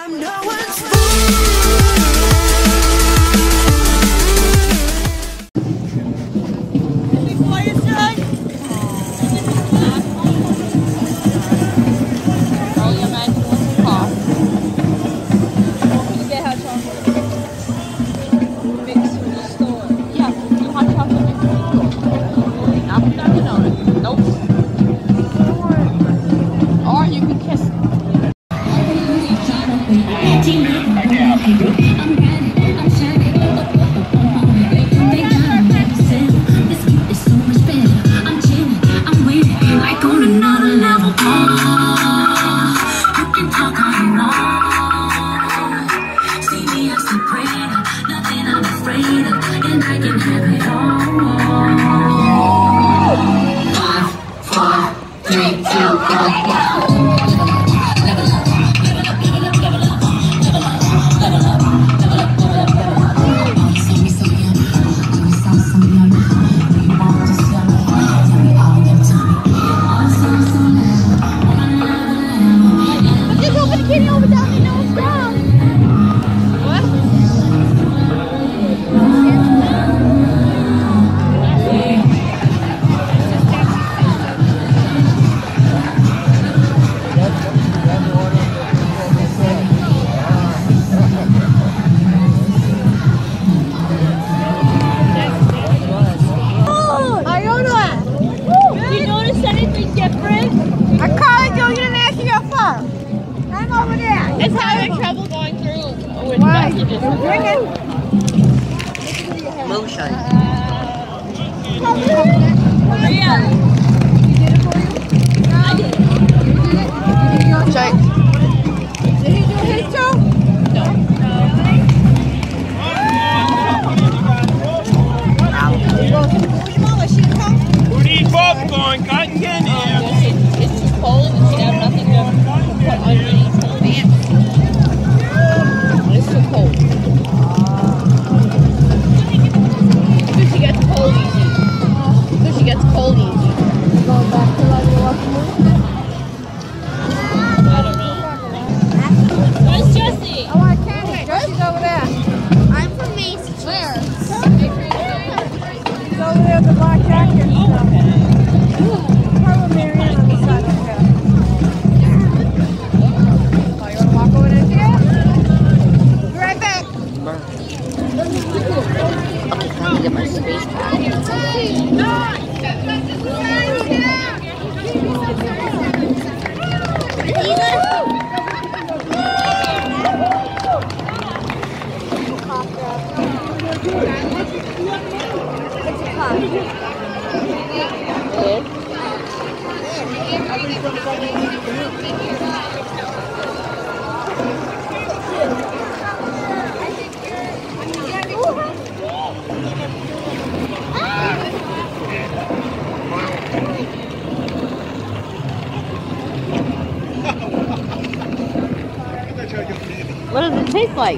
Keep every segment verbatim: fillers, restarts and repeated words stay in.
What does it taste like?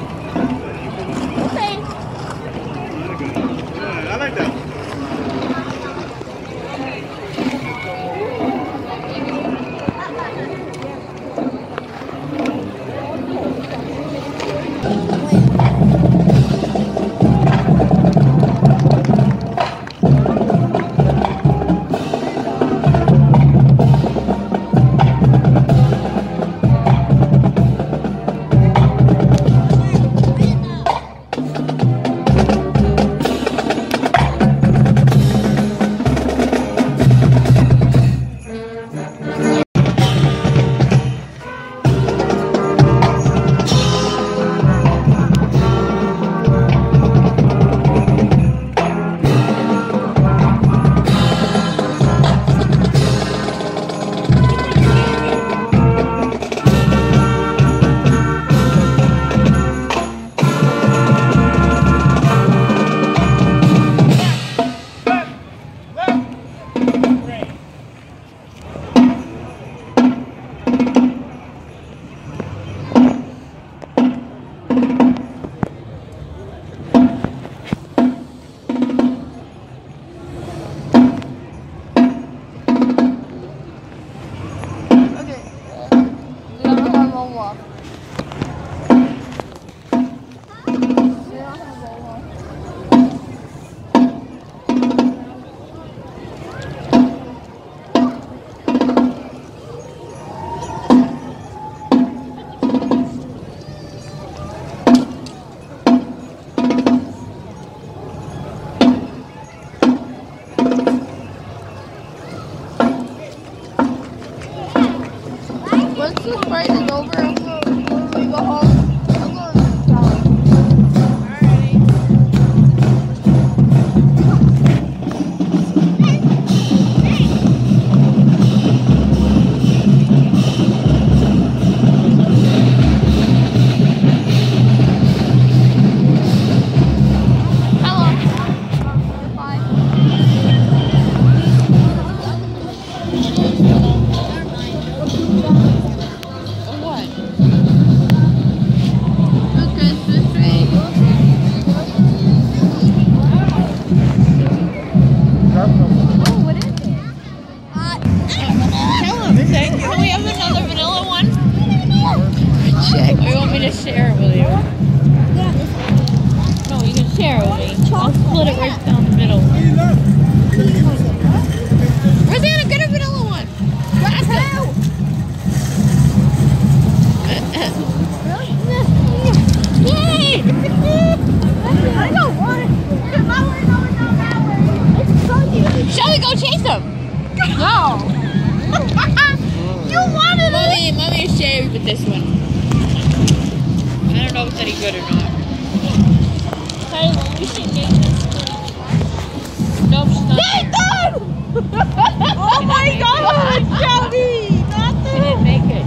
Okay. Yeah, I like that. check. Or you want me to share it with you? No, you can share it with me. I'll split it right down the middle. Rosanna, get a vanilla one. That's it. Yay! I don't want it. Because I want to know it's not that way. It's funny. Shall we go chase him? No. You wanted it. Mommy, mommy is sharing with this one. I don't know if it's any good or not. Hey, we should make this. No, she's not. Nathan! Oh my God, Shelby! Not She didn't make it.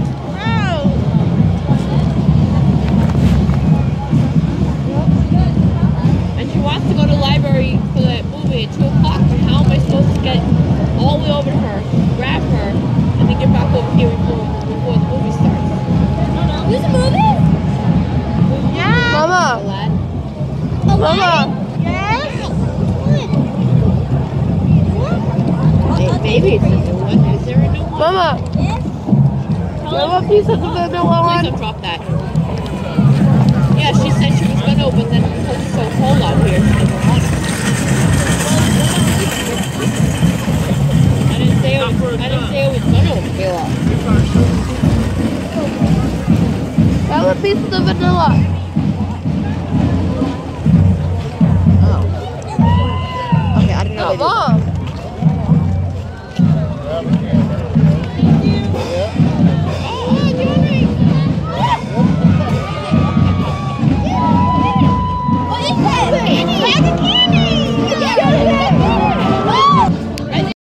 And she wants to go to the library for that movie at two o'clock. But how am I supposed to get all the way over to her, grab her, and then get back over here before, before the movie starts? There's a movie? Yeah. Mama. Lad. Mama. Yes? Maybe it's a new one. Is there a new one? Mama. Yes. Mama, please have the vanilla Please one. don't drop that. Yeah, she said she was gonna, but then because it's so cold out here, she doesn't want it. I didn't say it was, I didn't say it was gonna fill up. Have a piece of the vanilla. Oh. Okay, I didn't know. No, Mom.